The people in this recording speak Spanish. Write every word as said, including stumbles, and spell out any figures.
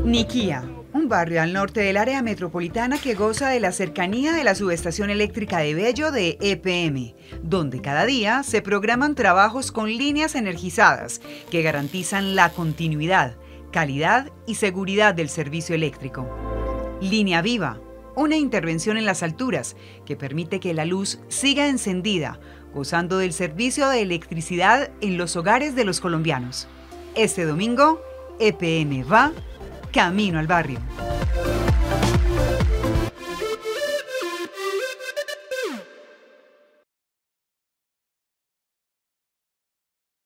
Niquía, un barrio al norte del área metropolitana que goza de la cercanía de la subestación eléctrica de Bello de E P M, donde cada día se programan trabajos con líneas energizadas que garantizan la continuidad, calidad y seguridad del servicio eléctrico. Línea Viva, una intervención en las alturas que permite que la luz siga encendida, gozando del servicio de electricidad en los hogares de los colombianos. Este domingo, E P M va camino al barrio.